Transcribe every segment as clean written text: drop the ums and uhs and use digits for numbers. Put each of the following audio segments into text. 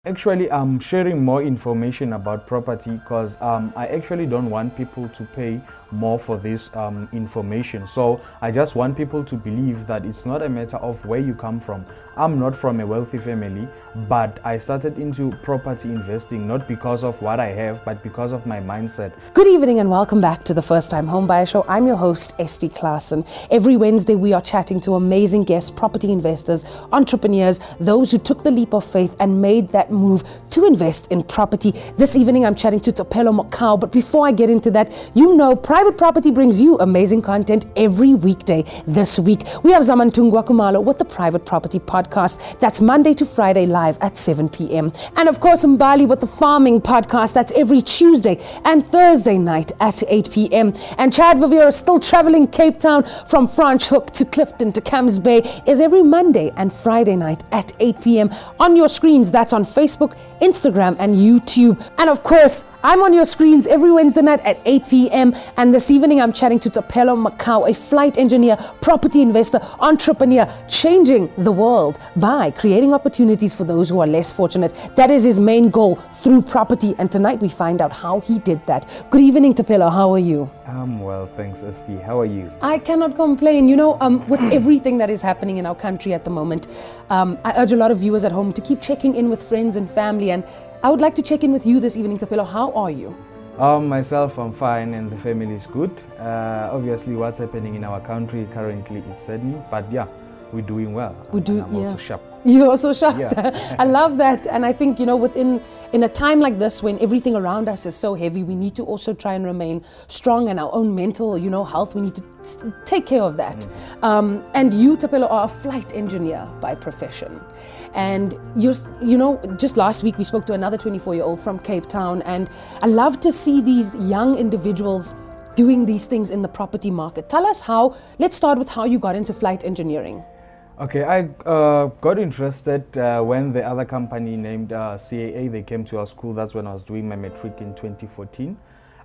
Actually, I'm sharing more information about property because I actually don't want people to pay more for this information. So I just want people to believe that it's not a matter of where you come from. I'm not from a wealthy family, but I started into property investing not because of what I have, but because of my mindset. Good evening and welcome back to the First Time Homebuyer Show. I'm your host, Esty Klaasen. Every Wednesday we are chatting to amazing guests, property investors, entrepreneurs, those who took the leap of faith and made that move to invest in property. This evening I'm chatting to Thapelo Makau, but before I get into that, you know Private Property brings you amazing content every weekday. This week we have Zamantungwa Kumalo with the Private Property Podcast. That's Monday to Friday live at 7 p.m. And of course Mbali with the Farming Podcast. That's every Tuesday and Thursday night at 8 p.m. And Chad Vivier is still traveling Cape Town from Franschhoek to Clifton to Camps Bay is every Monday and Friday night at 8 p.m. on your screens. That's on Facebook, Instagram and YouTube. And of course, I'm on your screens every Wednesday night at 8 p.m. And this evening I'm chatting to Thapelo Makau, a flight engineer, property investor, entrepreneur, changing the world by creating opportunities for those who are less fortunate. That is his main goal through property. And tonight we find out how he did that. Good evening, Thapelo. How are you? I'm well, thanks, Esty. How are you? I cannot complain. You know, with everything that is happening in our country at the moment, I urge a lot of viewers at home to keep checking in with friends and family. And I would like to check in with you this evening, Thapelo. How are you? Myself, I'm fine and the family is good. Obviously, what's happening in our country currently, it's saddening, but yeah, we're doing well. I'm also sharp. You're also sharp. Yeah. I love that. And I think, you know, in a time like this when everything around us is so heavy, we need to also try and remain strong in our own mental, you know, health. We need to take care of that. And you, Thapelo, are a flight engineer by profession. And you know, just last week we spoke to another 24-year-old from Cape Town, and I love to see these young individuals doing these things in the property market. Tell us how. Let's start with how you got into flight engineering. Okay, I got interested when the other company named CAA, they came to our school. That's when I was doing my matric in 2014.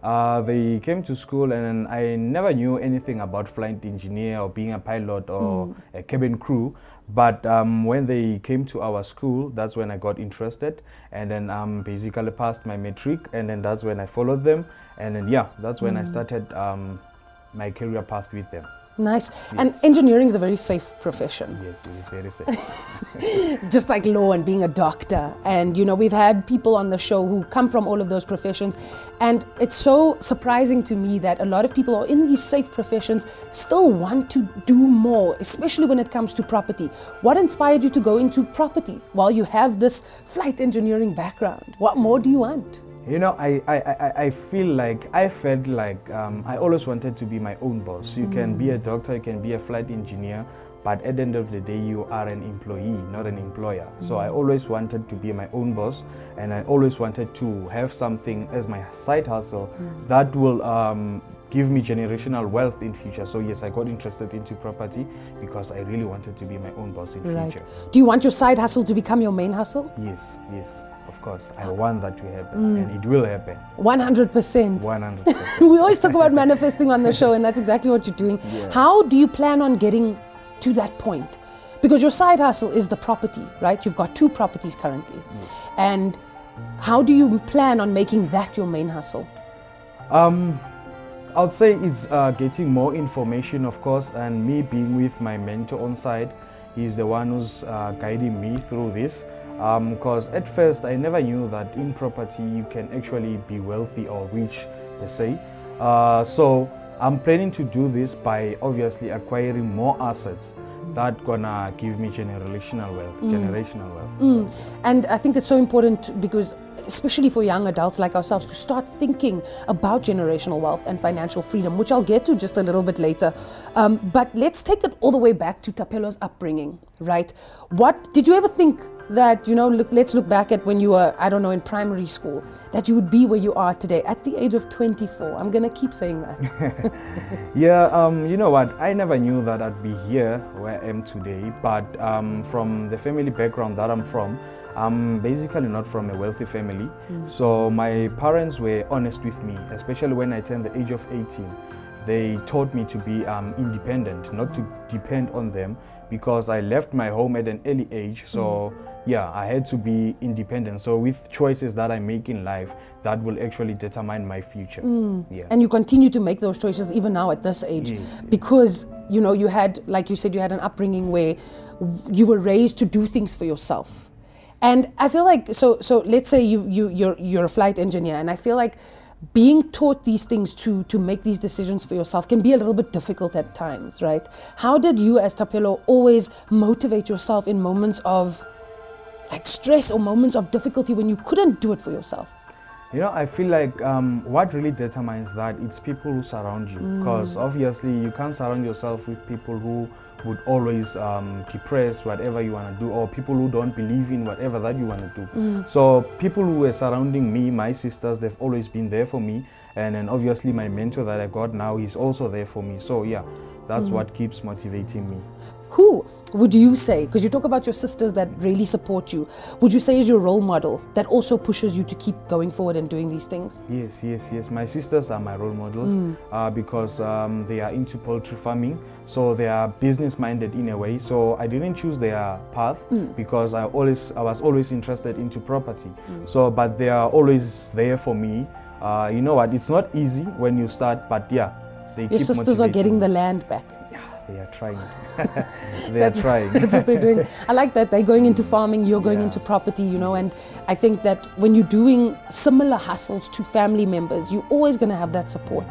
They came to school and I never knew anything about flight engineer or being a pilot or a cabin crew. But when they came to our school, that's when I got interested, and then basically passed my matric, and then that's when I followed them, and then yeah, that's when I started my career path with them. Nice. Yes. And engineering is a very safe profession. Yes, it is very safe. Just like law and being a doctor. And, you know, we've had people on the show who come from all of those professions. And it's so surprising to me that a lot of people who are in these safe professions still want to do more, especially when it comes to property. What inspired you to go into property while you have this flight engineering background? What more do you want? You know, I felt like I always wanted to be my own boss. You can be a doctor, you can be a flight engineer, but at the end of the day, you are an employee, not an employer. So I always wanted to be my own boss, and I always wanted to have something as my side hustle that will give me generational wealth in future. So yes, I got interested into property because I really wanted to be my own boss in future. Do you want your side hustle to become your main hustle? Yes, yes. Of course, I want that to happen, and it will happen. 100%. 100%. We always talk about manifesting on the show, and that's exactly what you're doing. Yeah. How do you plan on getting to that point? Because your side hustle is the property, right? You've got 2 properties currently. And how do you plan on making that your main hustle? I'll say it's getting more information, of course, and me being with my mentor on side. He's the one who's guiding me through this. Because at first I never knew that in property you can actually be wealthy or rich, they say. So I'm planning to do this by obviously acquiring more assets that gonna give me generational wealth. So. And I think it's so important because especially for young adults like ourselves to start thinking about generational wealth and financial freedom, which I'll get to just a little bit later. But let's take it all the way back to Thapelo's upbringing, right? What did you ever think that, you know, let's look back at when you were, I don't know, in primary school, that you would be where you are today at the age of 24? I'm going to keep saying that. Yeah, you know what? I never knew that I'd be here where I am today. But from the family background that I'm from, I'm basically not from a wealthy family. So my parents were honest with me, especially when I turned the age of 18. They taught me to be independent, not to depend on them, because I left my home at an early age. So yeah, I had to be independent. So with choices that I make in life, that will actually determine my future. Yeah. And you continue to make those choices even now at this age, Yes, because you know you had, like you said, you had an upbringing where you were raised to do things for yourself. And I feel like, so let's say you're a flight engineer, and I feel like being taught these things to make these decisions for yourself can be a little bit difficult at times, right? How did you as Thapelo always motivate yourself in moments of like stress or moments of difficulty when you couldn't do it for yourself? You know, I feel like what really determines that, it's people who surround you. Because obviously you can't surround yourself with people who would always depress whatever you want to do, or people who don't believe in whatever that you want to do. So people who were surrounding me, my sisters, they've always been there for me. And then obviously my mentor that I got now, he's also there for me. So yeah, that's what keeps motivating me. Who would you say, because you talk about your sisters that really support you, would you say is your role model that also pushes you to keep going forward and doing these things? Yes. My sisters are my role models because they are into poultry farming. So they are business minded in a way. So I didn't choose their path because I was always interested into property. So, but they are always there for me. You know what, it's not easy when you start, but yeah, they keep motivating me. Your sisters are getting the land back. They are trying. They are trying. That's what they're doing. I like that. They're going into farming, you're going into property, you know, and I think that when you're doing similar hustles to family members, you're always going to have that support.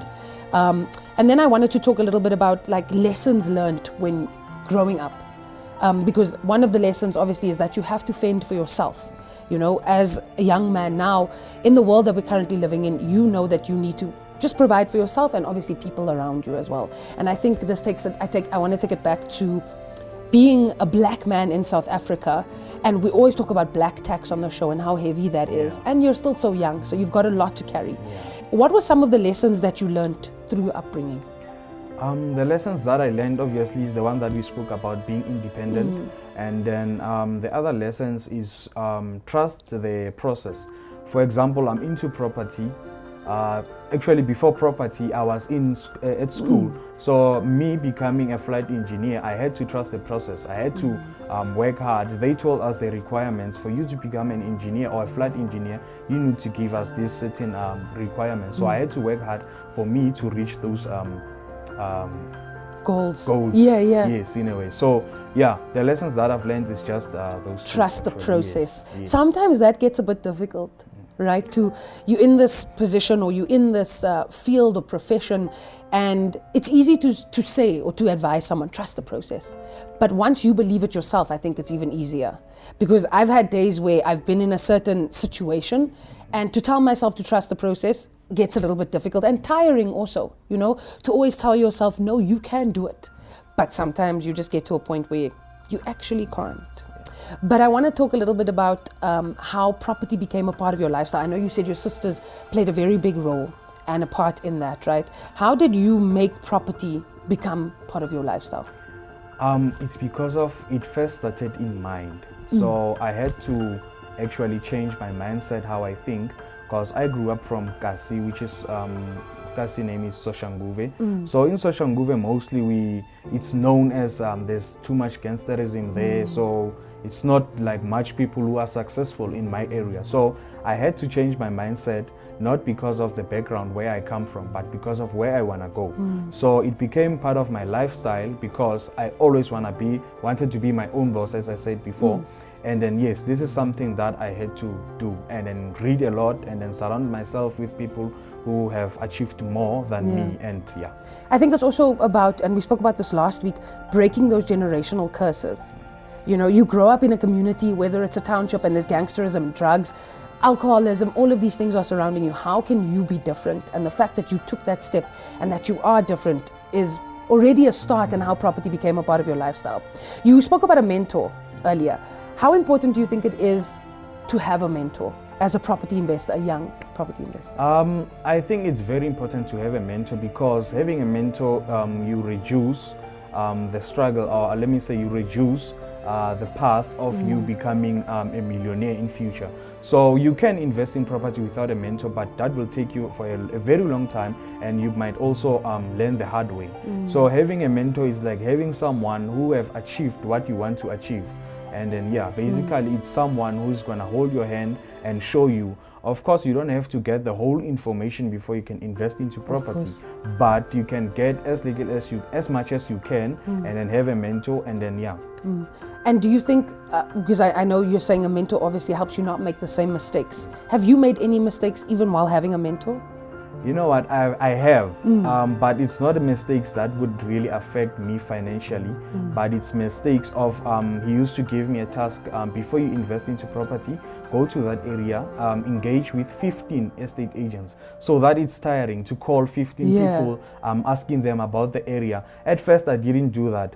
And then I wanted to talk a little bit about like lessons learned when growing up. Because one of the lessons obviously is that you have to fend for yourself. You know, as a young man now, in the world that we're currently living in, you know that you need to just provide for yourself and obviously people around you as well. And I think this takes it, I want to take it back to being a black man in South Africa. And we always talk about black tax on the show and how heavy that is. And you're still so young, so you've got a lot to carry. What were some of the lessons that you learned through your upbringing? The lessons that I learned obviously is the one that we spoke about, being independent. And then the other lessons is trust the process. For example, I'm into property. Actually, before property, I was at school. So me becoming a flight engineer, I had to trust the process. I had to work hard. They told us the requirements. For you to become an engineer or a flight engineer, you need to give us these certain requirements. So I had to work hard for me to reach those goals. Yes, in a way. So yeah, the lessons that I've learned is just those. Trust the process. Yes. Sometimes that gets a bit difficult, right? You're in this position or you're in this field or profession, and it's easy to say or to advise someone, trust the process. But once you believe it yourself, I think it's even easier. Because I've had days where I've been in a certain situation, and to tell myself to trust the process gets a little bit difficult and tiring also, you know, to always tell yourself, no, you can do it. But sometimes you just get to a point where you actually can't. But I want to talk a little bit about how property became a part of your lifestyle. I know you said your sisters played a very big role and a part in that, right? How did you make property become part of your lifestyle? It's because of it first started in mind. So I had to actually change my mindset, how I think, because I grew up from Kasi, which is Kasi name is Soshanguve. So in Soshanguve, mostly it's known as there's too much gangsterism there. So it's not like much people who are successful in my area. So I had to change my mindset, not because of the background where I come from, but because of where I want to go. So it became part of my lifestyle because I always wanted to be my own boss, as I said before. And then yes, this is something that I had to do, and then read a lot and then surround myself with people who have achieved more than me. And yeah, I think it's also about, and we spoke about this last week, breaking those generational curses. You know, you grow up in a community, whether it's a township and there's gangsterism, drugs, alcoholism, all of these things are surrounding you. How can you be different? And the fact that you took that step and that you are different is already a start in how property became a part of your lifestyle. You spoke about a mentor earlier. How important do you think it is to have a mentor as a property investor, a young property investor? I think it's very important to have a mentor, because having a mentor, you reduce the struggle, or let me say you reduce the path of you becoming a millionaire in future. So you can invest in property without a mentor, but that will take you for a very long time, and you might also learn the hard way. So having a mentor is like having someone who have achieved what you want to achieve. And then, yeah, basically it's someone who's going to hold your hand and show you. Of course, you don't have to get the whole information before you can invest into property, but you can get as little as much as you can, and then have a mentor, and then, yeah. And do you think, because I know you're saying a mentor obviously helps you not make the same mistakes. Have you made any mistakes even while having a mentor? You know what, I have, but it's not mistakes that would really affect me financially, but it's mistakes of, he used to give me a task, before you invest into property, go to that area, engage with 15 estate agents, so that it's tiring to call 15 people, asking them about the area. At first I didn't do that,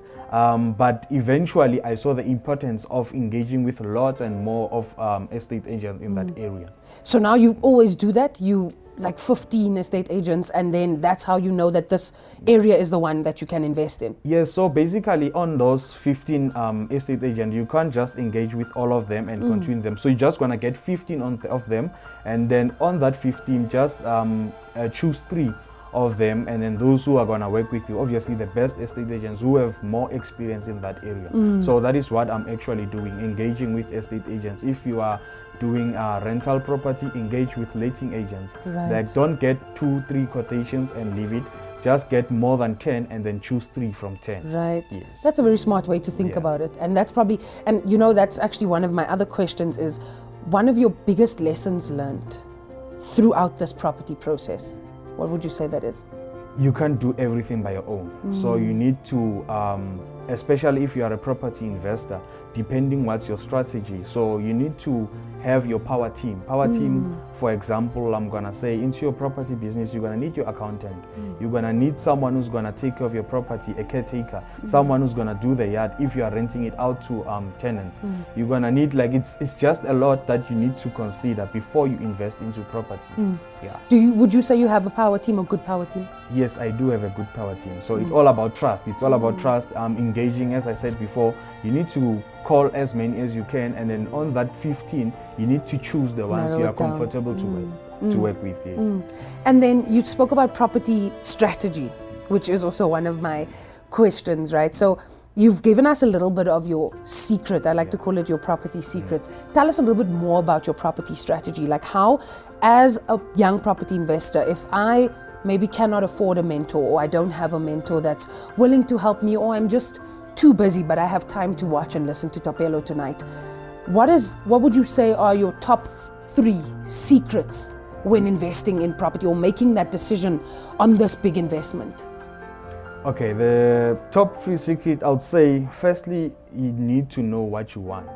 but eventually I saw the importance of engaging with lots and more of estate agents in that area. So now you always do that? You like 15 estate agents, and then that's how you know that this area is the one that you can invest in? Yes, so basically on those 15 estate agents, you can't just engage with all of them and continue them. So you're just going to get 15 of them, and then on that 15, just choose 3 of them, and then those who are going to work with you, obviously the best estate agents who have more experience in that area. So that is what I'm actually doing, engaging with estate agents. If you are doing rental property, engage with letting agents. Like, don't get 2-3 quotations and leave it. Just get more than 10 and then choose 3 from 10. Right. Yes. That's a very smart way to think about it. And that's probably, and you know, that's actually one of my other questions is, one of your biggest lessons learned throughout this property process, what would you say that is? You can't do everything by your own. So you need to, especially if you are a property investor, depending what's your strategy. So you need to have your power team. Power team, for example, I'm gonna say into your property business, you're gonna need your accountant. You're gonna need someone who's gonna take care of your property, a caretaker, someone who's gonna do the yard if you are renting it out to tenants. You're gonna need, like, it's just a lot that you need to consider before you invest into property. Yeah. Would you say you have a power team, a good power team? Yes, I do have a good power team. So it's all about trust. It's all about trust. Engaging, as I said before, you need to call as many as you can, and then on that 15, you need to choose the ones you are comfortable to work with. Yes. And then you spoke about property strategy, which is also one of my questions, right? So you've given us a little bit of your secret. I like to call it your property secrets. Tell us a little bit more about your property strategy. Like, how, as a young property investor, if I maybe cannot afford a mentor, or I don't have a mentor that's willing to help me, or I'm just too busy but I have time to watch and listen to Thapelo tonight, what would you say are your top 3 secrets when investing in property or making that decision on this big investment? Okay, the top 3 secrets, I would say, firstly, you need to know what you want.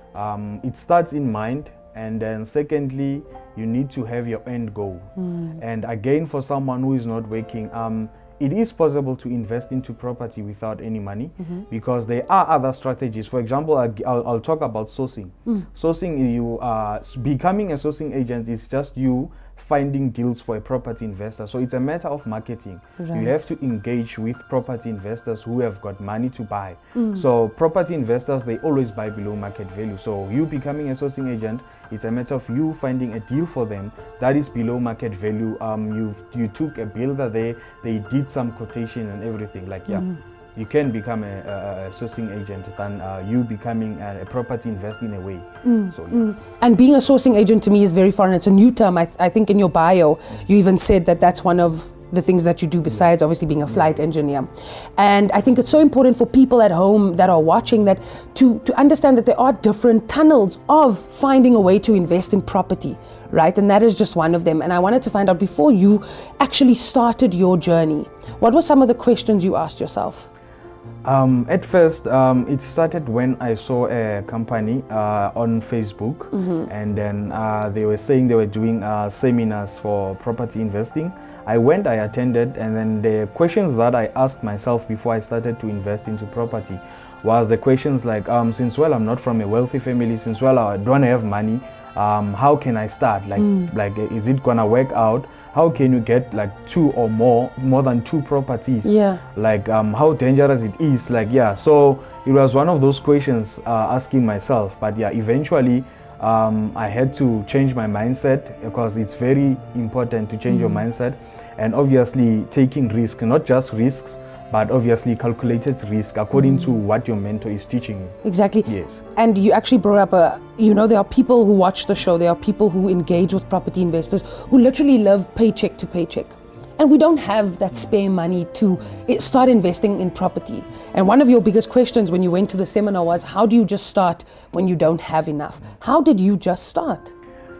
It starts in mind, and then secondly, you need to have your end goal. And again, for someone who is not working, it is possible to invest into property without any money, because there are other strategies. For example, I'll talk about sourcing. Sourcing, becoming a sourcing agent is just you finding deals for a property investor. So it's a matter of marketing. You have to engage with property investors who have got money to buy. So property investors, they always buy below market value. So you becoming a sourcing agent, it's a matter of you finding a deal for them that is below market value. You took a builder there, they did some quotation and everything. Like, you can become a sourcing agent than you becoming a property investor in a way. And being a sourcing agent to me is very foreign. It's a new term. I think in your bio, you even said that that's one of the things that you do besides obviously being a flight engineer. And I think it's so important for people at home that are watching that to understand that there are different tunnels of finding a way to invest in property, right? And that is just one of them. And I wanted to find out, before you actually started your journey, what were some of the questions you asked yourself? At first, it started when I saw a company on Facebook, and then they were saying they were doing seminars for property investing. I went, I attended, and then the questions that I asked myself before I started to invest into property was the questions like, since I'm not from a wealthy family, since I don't have money, how can I start? Like, is it gonna work out? How can you get like 2 or more than 2 properties? Like, how dangerous it is? Like, so it was one of those questions asking myself. But eventually I had to change my mindset, because it's very important to change your mindset, and obviously taking risks, not just risks, but obviously calculated risk according to what your mentor is teaching you. Exactly. Yes. And you actually brought up there are people who watch the show, there are people who engage with property investors who literally live paycheck to paycheck. And we don't have that spare money to start investing in property. And one of your biggest questions when you went to the seminar was, how do you just start when you don't have enough? How did you just start?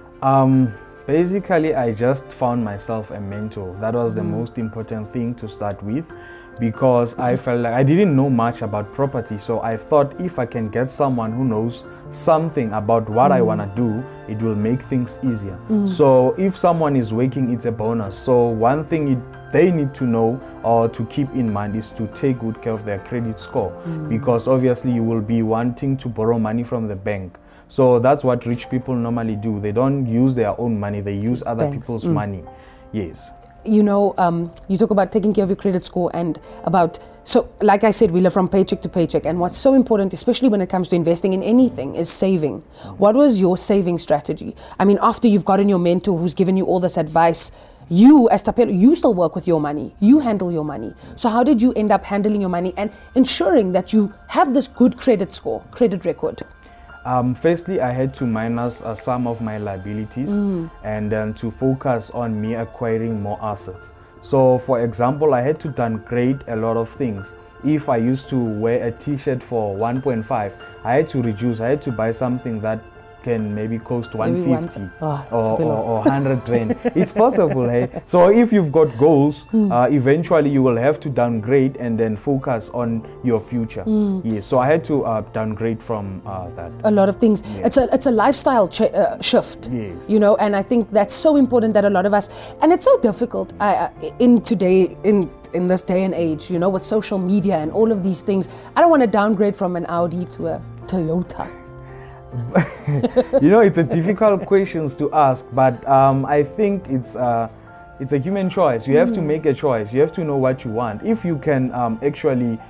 Basically, I just found myself a mentor. That was the most important thing to start with, because I felt like I didn't know much about property. So I thought if I can get someone who knows something about what I want to do, it will make things easier. So if someone is working, it's a bonus. So one thing they need to know or to keep in mind is to take good care of their credit score, because obviously you will be wanting to borrow money from the bank. So that's what rich people normally do. They don't use their own money, they use other people's money. Yes. You talk about taking care of your credit score and so like I said, we live from paycheck to paycheck. And what's so important, especially when it comes to investing in anything, is saving. What was your saving strategy? I mean, after you've gotten your mentor who's given you all this advice, you as Thapelo, you still work with your money, you handle your money. So how did you end up handling your money and ensuring that you have this good credit score, credit record? Firstly, I had to minus some of my liabilities and then to focus on me acquiring more assets. So for example, I had to downgrade a lot of things. If I used to wear a t-shirt for 1.5, I had to reduce. I had to buy something that can maybe cost 150 or 100 rand. It's possible, hey? So if you've got goals, eventually you will have to downgrade and then focus on your future. Yes, so I had to downgrade from that. A lot of things. Yes. It's a lifestyle shift. Yes. And I think that's so important that a lot of us, and it's so difficult in this day and age, with social media and all of these things. I don't want to downgrade from an Audi to a Toyota. It's a difficult questions to ask, but I think it's a human choice. You have to make a choice. You have to know what you want. If you can actually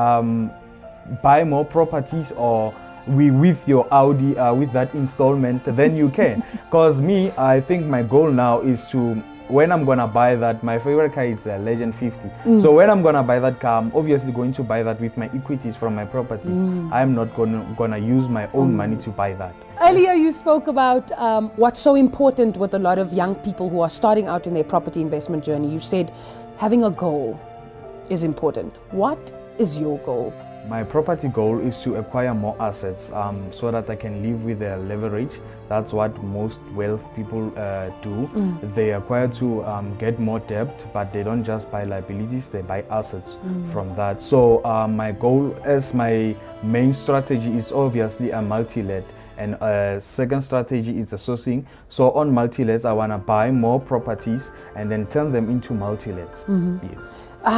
buy more properties or with your Audi with that installment, then you can. Because I think my goal now is to, when I'm gonna buy that, my favorite car is a Legend 50. So when I'm gonna buy that car, I'm obviously going to buy that with my equities from my properties. I'm not gonna use my own money to buy that. Earlier you spoke about what's so important with a lot of young people who are starting out in their property investment journey. You said having a goal is important. What is your goal? My property goal is to acquire more assets so that I can live with their leverage. That's what most wealth people do. They acquire to get more debt, but they don't just buy liabilities, they buy assets from that. So my goal as my main strategy is obviously a multi-let. And second strategy is a sourcing. So on multi-lets, I want to buy more properties and then turn them into multi-lets. Yes.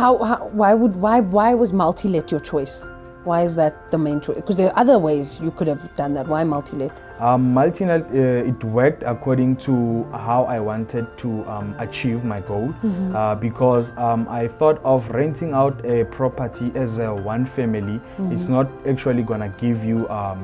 Why was multi-let your choice? Why is that the main choice? Because there are other ways you could have done that. Why multi-let? Multi-let, it worked according to how I wanted to achieve my goal. Because I thought of renting out a property as a one family. It's not actually gonna give you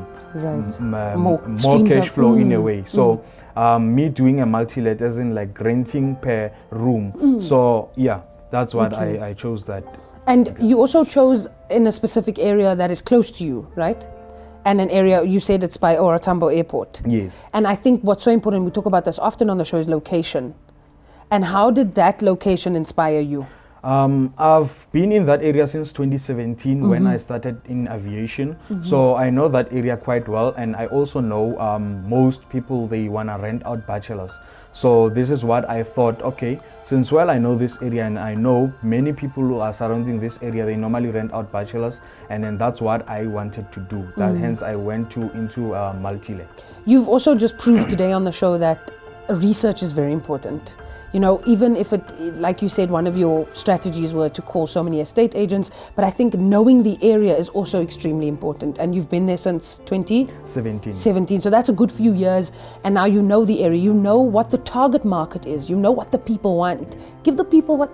more cash flow in a way. So me doing a multi-let as in like renting per room. So yeah, that's what I chose that. And you also chose in a specific area that is close to you, right? And an area, you said it's by OR Tambo Airport. Yes. And I think what's so important, we talk about this often on the show, is location. And how did that location inspire you? I've been in that area since 2017 when I started in aviation. So I know that area quite well, and I also know most people, they want to rent out bachelors. So this is what I thought, okay, since I know this area and I know many people who are surrounding this area, they normally rent out bachelors, and then that's what I wanted to do. That hence I went into multi-let. You've also just proved today on the show that research is very important. Even if like you said, one of your strategies were to call so many estate agents, but I think knowing the area is also extremely important. And you've been there since 2017. So that's a good few years. And now you know the area, you know what the target market is, you know what the people want. Give the people what they want.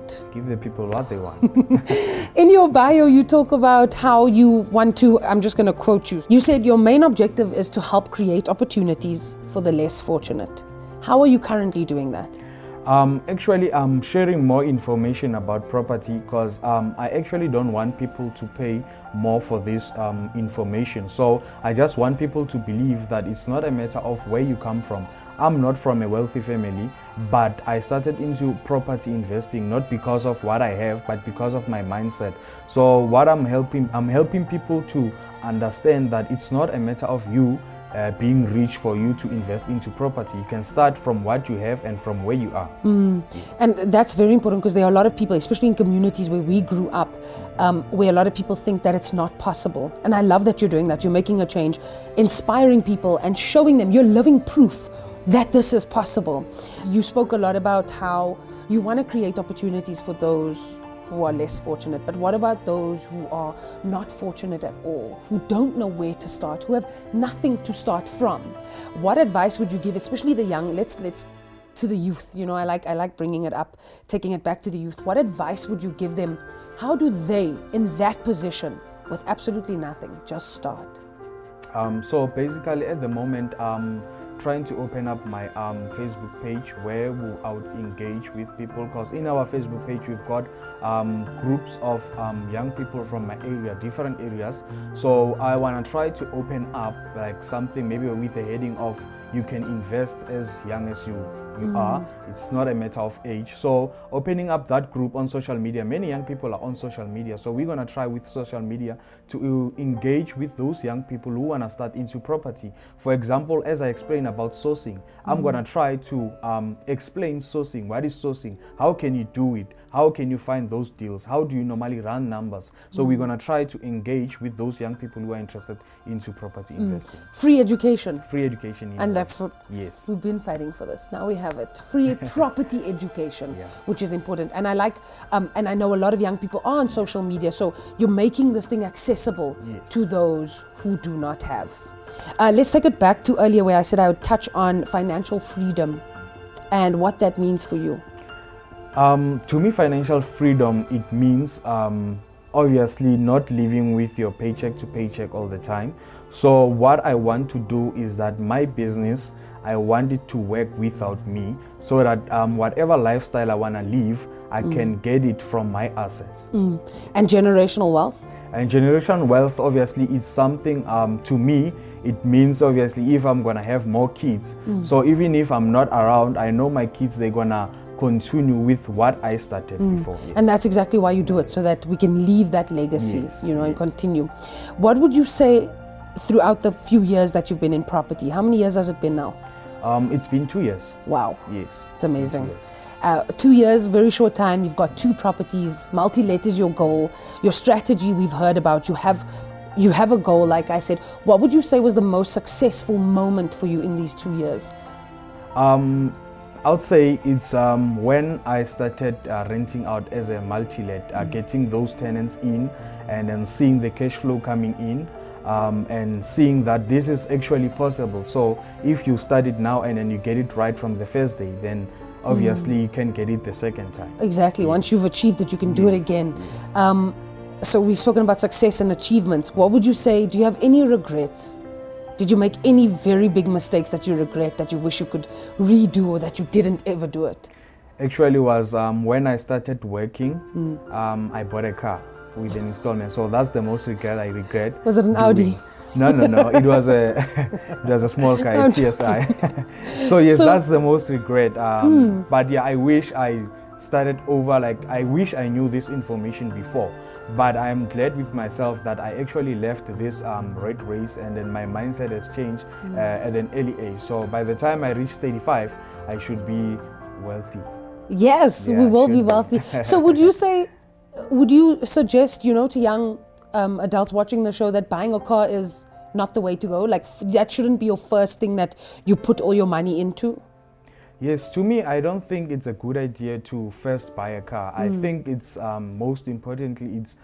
want. Give the people what they want. In your bio, you talk about how you want to, I'm just going to quote you. You said your main objective is to help create opportunities for the less fortunate. How are you currently doing that? Actually, I'm sharing more information about property because I actually don't want people to pay more for this information. So I just want people to believe that it's not a matter of where you come from. I'm not from a wealthy family, but I started into property investing not because of what I have, but because of my mindset. So what I'm helping people to understand that it's not a matter of you being rich for you to invest into property. You can start from what you have and from where you are. And that's very important because there are a lot of people, especially in communities where we grew up, where a lot of people think that it's not possible. And I love that you're doing that. You're making a change, inspiring people and showing them you're living proof that this is possible. You spoke a lot about how you want to create opportunities for those who are less fortunate, but what about those who are not fortunate at all, who don't know where to start, who have nothing to start from? What advice would you give, especially the young, let's to the youth? You know, I like bringing it up, taking it back to the youth. What advice would you give them? How do they, in that position, with absolutely nothing, just start? So basically at the moment, trying to open up my Facebook page where I would engage with people, because in our Facebook page we've got groups of young people from my area, different areas. So I want to try to open up like something maybe with a heading of you can invest as young as you are. It's not a matter of age. So opening up that group on social media, many young people are on social media. So we're going to try with social media to engage with those young people who want to start into property. For example, as I explained about sourcing, I'm going to try to explain sourcing. What is sourcing? How can you do it? How can you find those deals? How do you normally run numbers? So we're going to try to engage with those young people who are interested into property investing. Free education. Free education. And that's what we've been fighting for this. Now we have it. Free property education, which is important. And I like, and I know a lot of young people are on social media, so you're making this thing accessible to those who do not have. Let's take it back to earlier where I said I would touch on financial freedom and what that means for you. To me, financial freedom, it means obviously not living with your paycheck to paycheck all the time. So what I want to do is that my business, I want it to work without me, so that whatever lifestyle I want to live, I can get it from my assets. And generational wealth? And generational wealth, obviously, is something to me, it means obviously if I'm going to have more kids. So even if I'm not around, I know my kids, they're going to continue with what I started before. And that's exactly why you do it, so that we can leave that legacy, you know, and continue. What would you say throughout the few years that you've been in property? How many years has it been now? It's been 2 years. Wow. Yes. It's amazing. 2 years, very short time. You've got 2 properties. Multi-let is your goal. Your strategy we've heard about. You have a goal, like I said. What would you say was the most successful moment for you in these 2 years? I would say it's when I started renting out as a multi-let, getting those tenants in and then seeing the cash flow coming in. And seeing that this is actually possible. So if you start it now and then you get it right from the first day, then obviously you can get it the second time. Exactly. Once you've achieved it, you can do it again. So we've spoken about success and achievements. What would you say? Do you have any regrets? Did you make any very big mistakes that you regret, that you wish you could redo, or that you didn't ever do it? Actually was when I started working, I bought a car with an installment. So that's the most regret I regret. Was it an Audi? No. It was a small car, a TSI. So yes, that's the most regret. But yeah, I wish I started over. Like I wish I knew this information before. But I'm glad with myself that I actually left this rat race, and then my mindset has changed at an early age. So by the time I reach 35, I should be wealthy. Yes, we will be wealthy. So would you suggest, you know, to young adults watching the show that buying a car is not the way to go? Like that shouldn't be your first thing that you put all your money into? Yes, to me, I don't think it's a good idea to first buy a car. I think it's most importantly, it's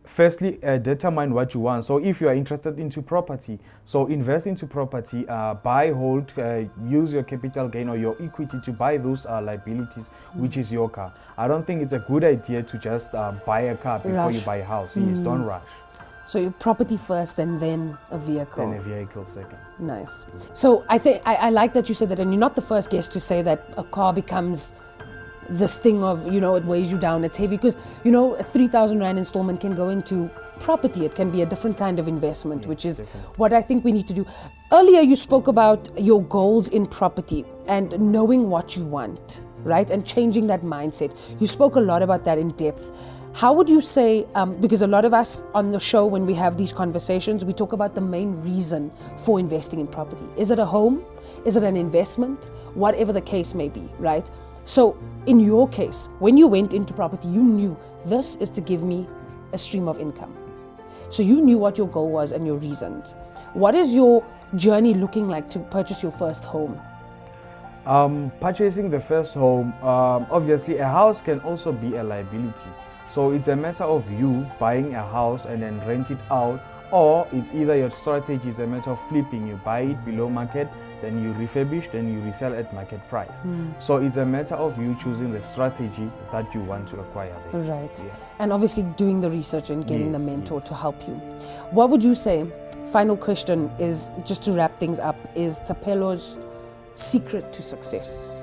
firstly, determine what you want. So if you are interested into property, so invest into property, buy, hold, use your capital gain or your equity to buy those liabilities, which is your car. I don't think it's a good idea to just buy a car before you buy a house. Yes, don't rush. So your property first and then a vehicle. Then a vehicle second. Nice. So I think I like that you said that, and you're not the first guest to say that a car becomes this thing of, you know, it weighs you down, it's heavy, because, you know, a 3,000 Rand installment can go into property. It can be a different kind of investment, which is what I think we need to do. Earlier you spoke about your goals in property and knowing what you want, right? And changing that mindset. You spoke a lot about that in depth. How would you say, because a lot of us on the show, when we have these conversations, we talk about the main reason for investing in property. Is it a home? Is it an investment? Whatever the case may be, right? So in your case, when you went into property, you knew this is to give me a stream of income. So you knew what your goal was and your reasons. What is your journey looking like to purchase your first home? Purchasing the first home, obviously a house can also be a liability. So it's a matter of you buying a house and then rent it out, or it's either your strategy is a matter of flipping. You buy it below market, then you refurbish, then you resell at market price. So it's a matter of you choosing the strategy that you want to acquire there. Right. Yeah. And obviously doing the research and getting the mentor to help you. What would you say, final question is, just to wrap things up, is Thapelo's secret to success?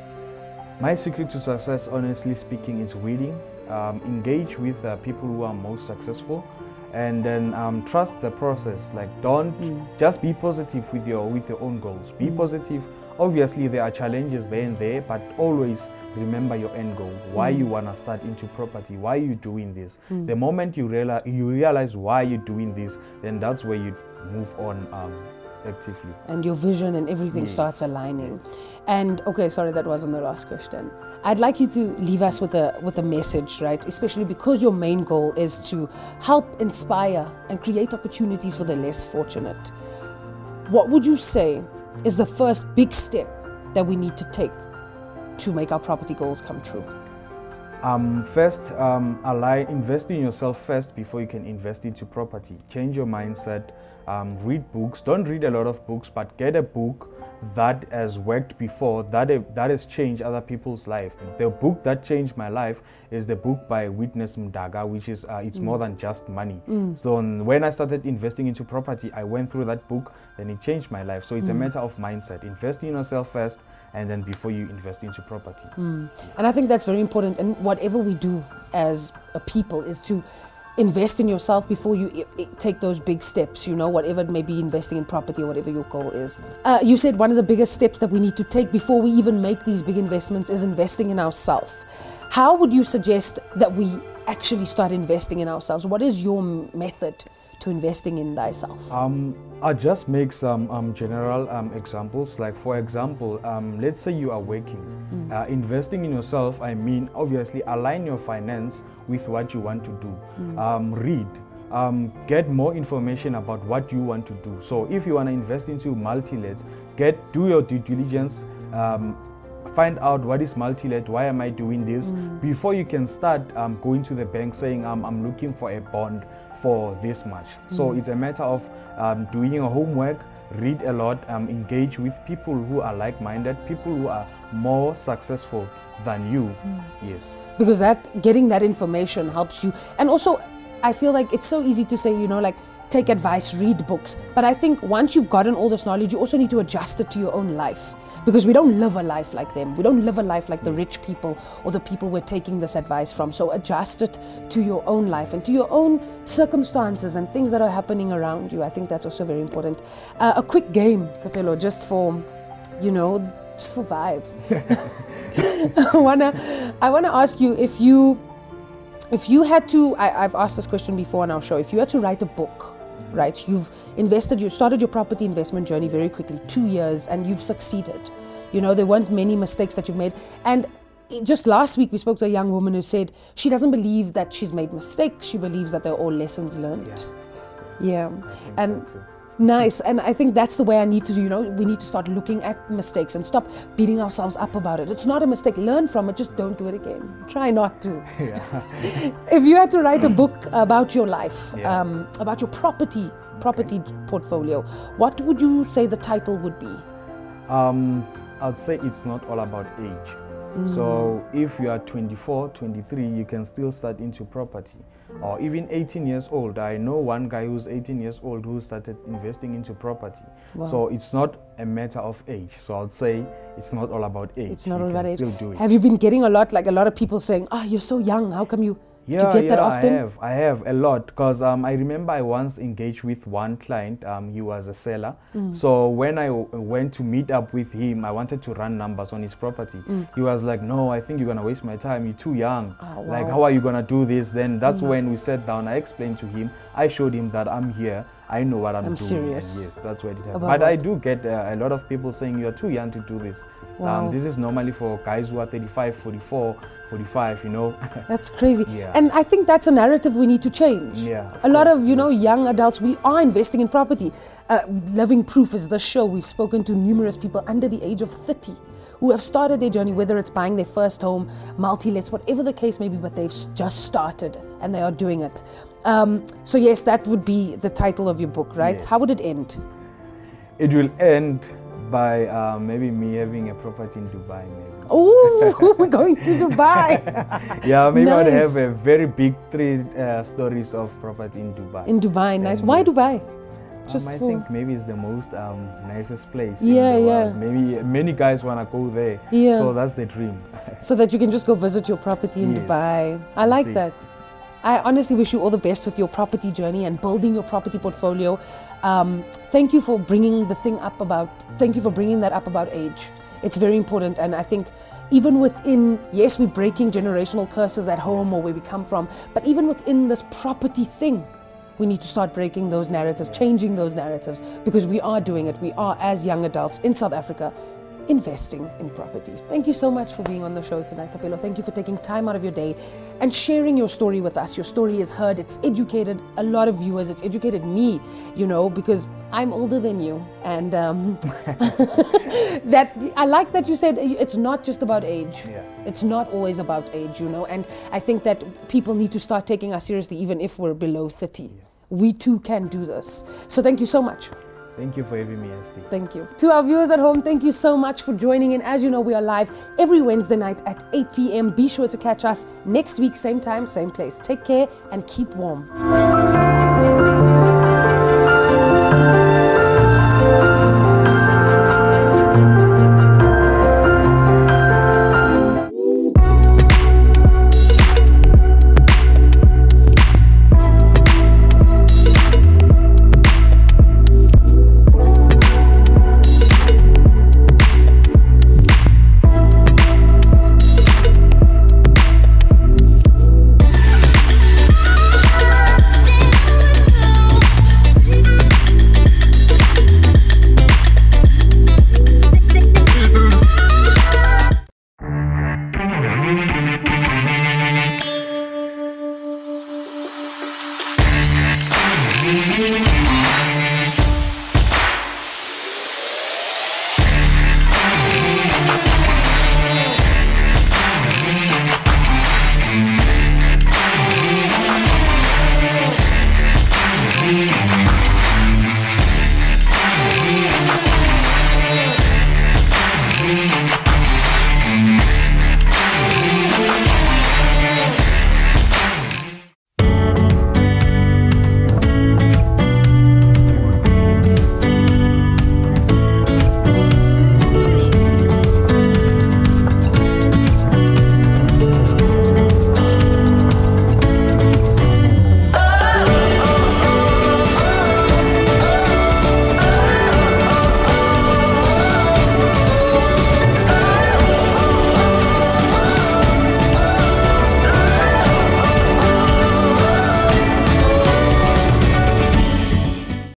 My secret to success, honestly speaking, is reading. Engage with people who are most successful, and then trust the process. Like, don't just be positive with your own goals. Be positive. Obviously there are challenges there and there, but always remember your end goal. Why you want to start into property, why you doing this. The moment you realize why you're doing this, then that's where you move on actively. And your vision and everything starts aligning. And okay, sorry, that wasn't the last question. I'd like you to leave us with a message, right? Especially because your main goal is to help inspire and create opportunities for the less fortunate. What would you say is the first big step that we need to take to make our property goals come true? First, invest in yourself first before you can invest into property. Change your mindset. Read books. Don't read a lot of books, but get a book that has worked before, that has changed other people's life. The book that changed my life is the book by Witness Mdaga, which is It's More Than Just Money. So when I started investing into property, I went through that book, and it changed my life. So it's a matter of mindset. Invest in yourself first, and then before you invest into property. And I think that's very important. And whatever we do as a people is to invest in yourself before you take those big steps, you know, whatever it may be, investing in property or whatever your goal is. You said one of the biggest steps that we need to take before we even make these big investments is investing in ourselves. How would you suggest that we actually start investing in ourselves? What is your method to investing in thyself? I'll just make some general examples. Like, for example, let's say you are working. Investing in yourself, I mean, obviously align your finance with what you want to do. Read. Get more information about what you want to do. So if you want to invest into multi-lets, do your due diligence. Find out what is multi-let, why am I doing this, before you can start going to the bank saying I'm looking for a bond for this much. So it's a matter of doing your homework, read a lot, engage with people who are like-minded, people who are more successful than you. Yes. Because getting that information helps you. And also, I feel like it's so easy to say, you know, like, take advice, read books. But I think once you've gotten all this knowledge, you also need to adjust it to your own life. Because we don't live a life like them. We don't live a life like the rich people or the people we're taking this advice from. So adjust it to your own life and to your own circumstances and things that are happening around you. I think that's also very important. A quick game, Thapelo, just for, you know, just for vibes. I wanna ask you if you had to, I've asked this question before on our show, if you had to write a book, right, you started your property investment journey very quickly, 2 years, and you've succeeded. You know, there weren't many mistakes that you've made. And just last week, we spoke to a young woman who said she doesn't believe that she's made mistakes. She believes that they're all lessons learned. Yeah. And Nice. And I think that's the way I need to do, we need to start looking at mistakes and stop beating ourselves up about it. It's not a mistake. Learn from it. Just don't do it again. Try not to. Yeah. If you had to write a book about your life, Yeah. about your property portfolio, what would you say the title would be? I'd say it's not all about age. So if you are 24, 23, you can still start into property. Or even 18 years old. I know one guy who's 18 years old who started investing into property. Wow. So it's not a matter of age. So I'd say it's not all about age. It's not You all can about age. still do it. Have you been getting a lot of people saying, you're so young, how come you... Yeah, Do you get that often? I have a lot, because I remember I once engaged with one client. He was a seller. So when I went to meet up with him, I wanted to run numbers on his property. He was like, no, I think you're going to waste my time. You're too young. Oh, Like, wow. how are you going to do this? Then that's when we sat down. I explained to him. I showed him that I'm here. I know what I'm doing. serious. And yes, that's what it happened. About But I what? do get a lot of people saying you're too young to do this. Wow. This is normally for guys who are 35, 44, 45, That's crazy. Yeah. And I think that's a narrative we need to change. Yeah, of a lot course, of, young adults, we are investing in property. Living Proof is the show. We've spoken to numerous people under the age of 30 who have started their journey, whether it's buying their first home, multi-lets, whatever the case may be, but they've just started and they are doing it. So yes, that would be the title of your book, right? Yes. How would it end? It will end by maybe me having a property in Dubai, maybe. Oh, we're going to Dubai. Yeah, maybe I would Nice. have a very big 3 stories of property in Dubai. In Dubai, nice. And Why yes. Dubai? I think maybe it's the most nicest place Yeah, in the yeah. world. Maybe many guys want to go there. Yeah. So that's the dream. So that you can just go visit your property in Yes. Dubai. I like See. that. I honestly wish you all the best with your property journey and building your property portfolio. Thank you for bringing that up about age. It's very important, and I think even within, yes, we're breaking generational curses at home or where we come from, but even within this property thing, we need to start breaking those narratives, changing those narratives, because we are doing it. We are, as young adults in South Africa, investing in properties. Thank you so much for being on the show tonight, Thapelo. Thank you for taking time out of your day and sharing your story with us. Your story is heard. It's educated a lot of viewers. It's educated me, because I'm older than you. And that I like that you said it's not just about age. Yeah. It's not always about age, And I think that people need to start taking us seriously, even if we're below 30. Yeah. We too can do this. So thank you so much. Thank you for having me, Esti. Thank you. To our viewers at home, thank you so much for joining in. As you know, we are live every Wednesday night at 8 p.m. Be sure to catch us next week, same time, same place. Take care and keep warm.